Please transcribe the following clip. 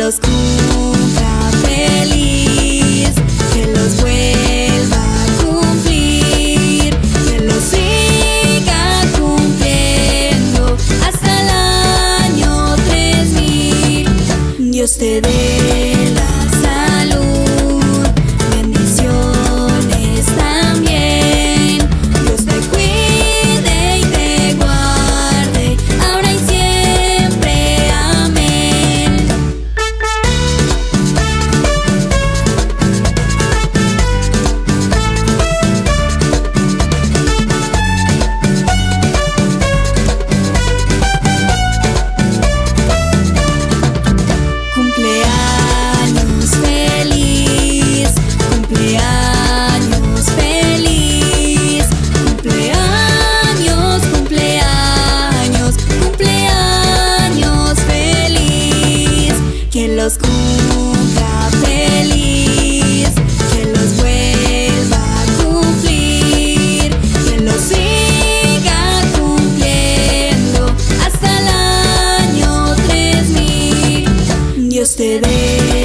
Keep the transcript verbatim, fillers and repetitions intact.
los cumpla feliz, que los vuelva a cumplir, que los siga cumpliendo hasta el año tres mil. Dios te dé la salud, bendiciones también. Dios te cuide y te guarde, ahora y siempre. Amén. Cumpleaños feliz, cumpleaños feliz, cumpleaños, cumpleaños, cumpleaños feliz, que los cumpla feliz, que los vuelva a cumplir, que los siga cumpliendo hasta el año tres mil. Dios te dé